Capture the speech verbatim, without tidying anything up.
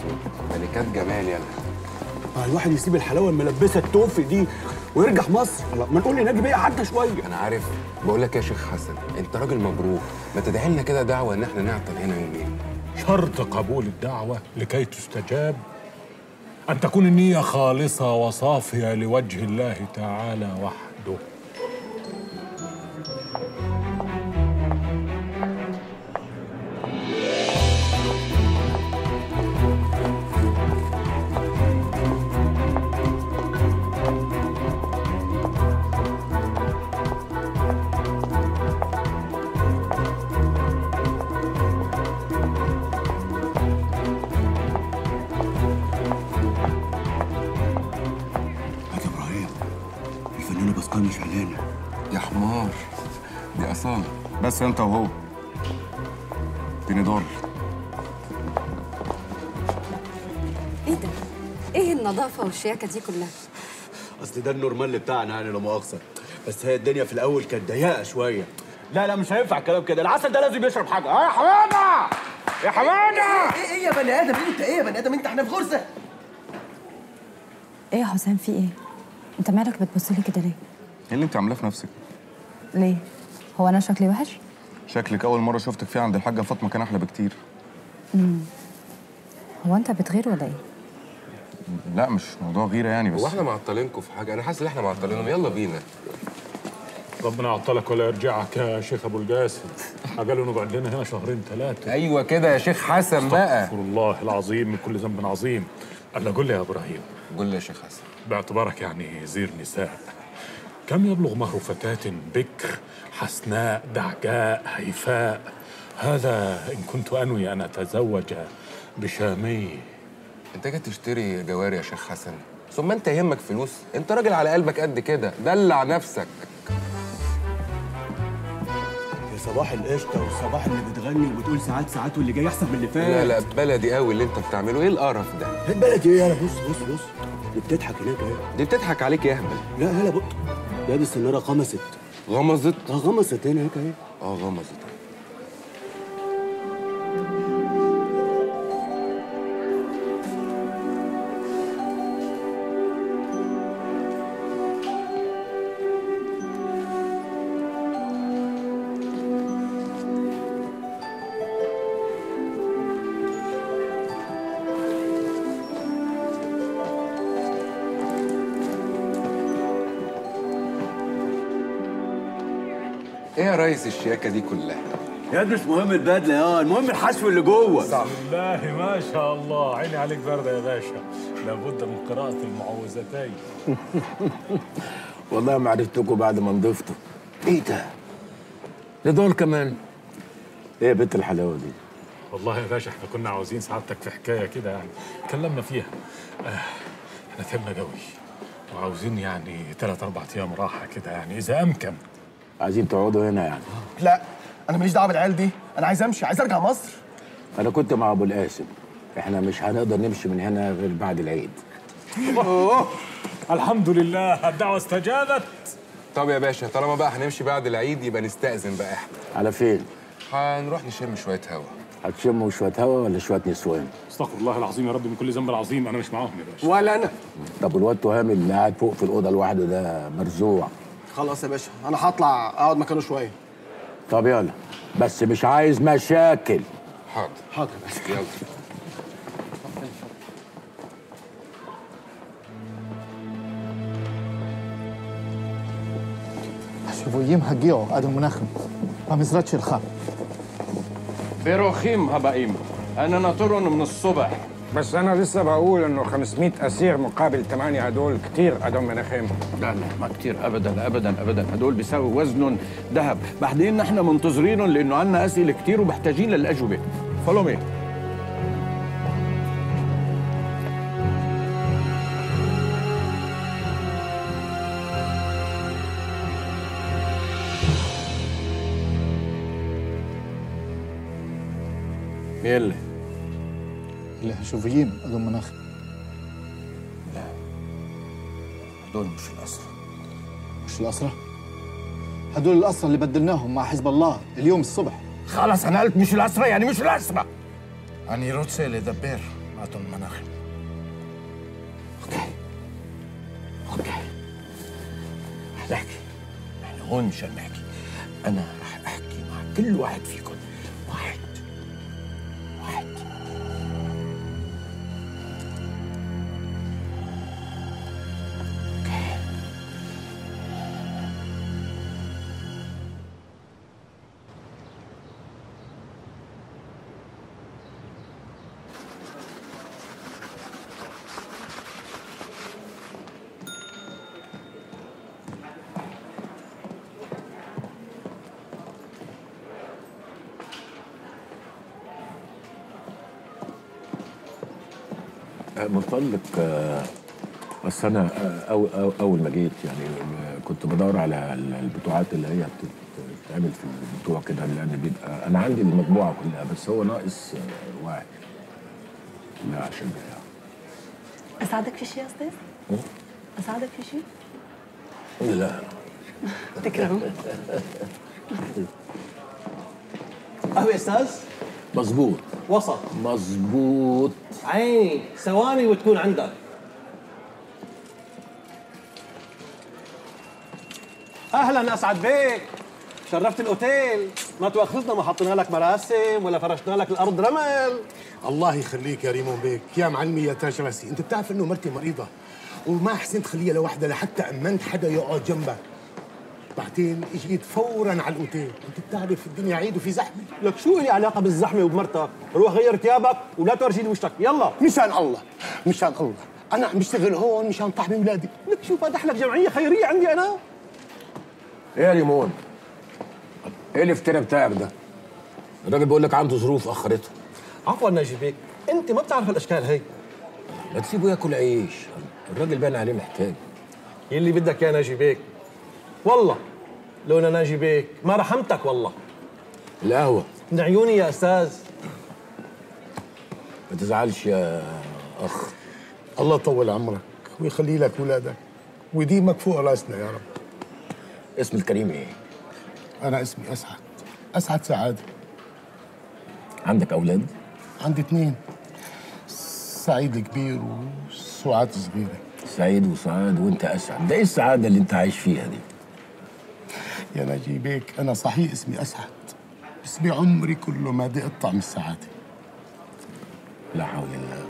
ملكات جمال يلا. ما الواحد يسيب الحلاوه الملبسه التوفي دي ويرجع مصر. الله، ما تقول لي ناجي بيا حتى شويه. انا عارف. بقول لك يا شيخ حسن، انت راجل مبروك، ما تدعي لنا كده دعوه ان احنا نعطل هنا يومين. شرط قبول الدعوه لكي تستجاب ان تكون النيه خالصه وصافيه لوجه الله تعالى وحده. مش علينا يا حمار، دي أصالة. بس انت وهو اديني دور. ايه ده؟ ايه النظافة والشياكة دي كلها؟ اصل ده النورمال بتاعنا يعني، لا مؤاخذة، بس هي الدنيا في الأول كانت ضيقة شوية. لا لا مش هينفع الكلام كده، العسل ده لازم يشرب حاجة. اه يا حمادة يا حمادة. ايه ايه يا بني آدم انت؟ ايه يا بني آدم انت؟ احنا في غرزة. ايه يا حسام في ايه؟ انت مالك بتبص لي كده ليه؟ ايه اللي انت عاملاه في نفسك؟ ليه؟ هو انا شكلي وحش؟ شكلك اول مره شفتك فيها عند الحاجه فاطمه كان احلى بكتير. امم هو انت بتغير ولا ايه؟ لا مش موضوع غيره يعني، بس هو احنا معطلينكم في حاجه؟ انا حاسس ان احنا معطلينهم. يلا بينا. ربنا يعطلك ولا يرجعك يا شيخ ابو القاسم. قالوا نقعد لنا هنا شهرين ثلاثه. ايوه كده يا شيخ حسن بقى. استغفر الله العظيم من كل ذنب عظيم. الا قول لي يا ابراهيم. قول لي يا شيخ حسن. باعتبارك يعني زير نساء، كم يبلغ مهر فتاة بكر حسناء دعجاء هيفاء؟ هذا إن كنت أنوي أن أتزوج بشامي. أنت جاي تشتري جواري يا شيخ حسن؟ ثم أنت يهمك فلوس؟ أنت راجل على قلبك قد كده، دلع نفسك. يا صباح القشطة والصباح اللي بتغني وبتقول ساعات ساعات واللي جاي أحسن من اللي فات. لا لا بلدي قوي اللي أنت بتعمله، إيه القرف ده؟ ايه بلدي إيه؟ يالا بص بص بص، دي بتضحك هناك أهي. دي بتضحك عليك يا أهبل. لا يالا بط، لا دي السنارة غمست. غمزت؟ اه غمست هنا هيك أهي. اه غمزت. ايه يا ريس الشياكه دي كلها؟ يا مش مهم البدله، يا المهم الحشو اللي جوه. صح. بسم الله ما شاء الله، عيني عليك بارده يا باشا. لابد من قراءة المعوذتين. والله ما عرفتكم بعد ما نضفتوا. ايه ده؟ لدول كمان؟ ايه يا بنت الحلاوه دي؟ والله يا باشا احنا كنا عاوزين سعادتك في حكايه كده يعني، اتكلمنا فيها. آه احنا تعبنا قوي وعاوزين يعني ثلاث اربع ايام راحه كده يعني اذا امكن. عايزين تقعدوا هنا يعني؟ لا انا ماليش دعوه بالعيال دي، انا عايز امشي، عايز ارجع مصر. انا كنت مع ابو القاسم، احنا مش هنقدر نمشي من هنا غير بعد العيد. أوه. الحمد لله الدعوه استجابت. طب يا باشا طالما بقى هنمشي بعد العيد يبقى نستأذن بقى احنا. على فين؟ هنروح نشم شويه هوا. هتشموا شويه هوا ولا شويه نسوان؟ استغفر الله العظيم يا رب من كل ذنب العظيم، انا مش معاهم يا باشا. ولا انا. طب والواد تهامي اللي قاعد فوق في الاوضه لوحده ده مرزوع. خلاص يا باشا انا هطلع اقعد مكانه شويه. طب يلا بس مش عايز مشاكل. حاضر حاضر يا باشا. يلا. השבויים הגיעו עד המנחם, במשרד שלך. بروخيم هبقيم، أنا ناطرهم من الصبح. بس أنا لسه بقول إنه خمسمية أسير مقابل ثمانية هدول كتير أدم مناخيم. لا لا ما كتير أبدا أبدا أبدا، هدول بيساوي وزنهم ذهب، بعدين نحن منتظرينهم لأنه عندنا أسئلة كتير ومحتاجين للأجوبة. فولو مي. يلا اللي هشوفيين أدم مناخ. لا هدول مش الأسرى. مش الأسرى؟ هدول الأسرى اللي بدلناهم مع حزب الله اليوم الصبح. خلاص أنا قلت مش الأسرى يعني مش الأسرى. أنا روتسي لدبر أدون مناخم. اوكي اوكي رح نحكي، احنا هون مشان نحكي. انا رح احكي مع كل واحد فيكم، واحد واحد. اوكي من فضلك، آه، بس انا آه، أو أو اول ما جيت يعني آه، كنت بدور على البتوعات اللي هي بتت- بتتعمل في البتوع كده، لان بيبقى انا عندي المطبوعه كلها بس هو ناقص آه، واحد. لا عشان بتاع. اساعدك في شيء يا استاذ؟ اساعدك في شيء؟ لا تكرم. قهوة يا استاذ؟ مظبوط وسط. مظبوط. عيني ثواني وتكون عندك. اهلا اسعد بيك، شرفت الاوتيل. ما تواخذنا ما حطينا لك مراسم ولا فرشنا لك الارض رمل. الله يخليك يا ريمون بيك، يا معلمي يا تاج راسي، انت بتعرف انه مرتي مريضه وما حسنت خليها لوحدها لحتى امنت حدا يقعد جنبك. بعدين اجيت فورا على الاوتيل، انت بتعرف الدنيا عيد وفي زحمه. لك شو لي علاقه بالزحمه وبمرتك؟ روح غير ثيابك ولا تورجيني وشك، يلا. مشان الله مشان الله، انا عم بشتغل هون مشان طعمي ولادي. لك شو فاتح لك جمعيه خيريه عندي انا؟ ايه يا ريمون؟ ايه الافتراء بتاعك ده؟ الراجل بيقول لك عنده ظروف اخرته. عفوا ناجي بيك، انت ما بتعرف الاشكال هي. ما تسيبه ياكل عيش، الراجل باين عليه محتاج. يلي بدك يا ناجي بيك. والله لولا ناجي بيك ما رحمتك والله. القهوه من عيوني يا استاذ. ما تزعلش يا اخ. الله يطول عمرك ويخلي لك ولادك ويديمك فوق راسنا يا رب. اسم الكريم ايه؟ انا اسمي اسعد، اسعد سعاده. عندك اولاد؟ عندي اثنين، سعيد الكبير وسعاد الصغيره. سعيد وسعاد وانت اسعد، ده ايه السعاده اللي انت عايش فيها دي؟ يا ناجي بيك انا صحيح اسمي اسعد، بس بعمري كله ما دقت طعم السعاده. لا حول الله.